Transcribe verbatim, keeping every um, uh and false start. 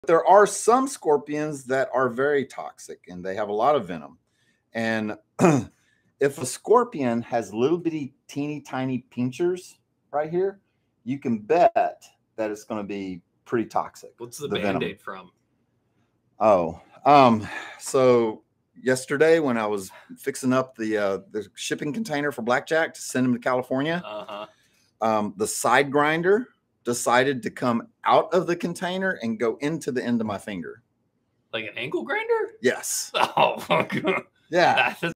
There are some scorpions that are very toxic and they have a lot of venom. And if a scorpion has little bitty, teeny tiny pinchers right here, you can bet that it's going to be pretty toxic. What's the, the Band-Aid from? Oh, um, so yesterday when I was fixing up the uh, the shipping container for blackjack to send him to California, uh-huh. um, the side grinder decided to come out of the container and go into the end of my finger. Like an ankle grinder? Yes. Oh, yeah. That's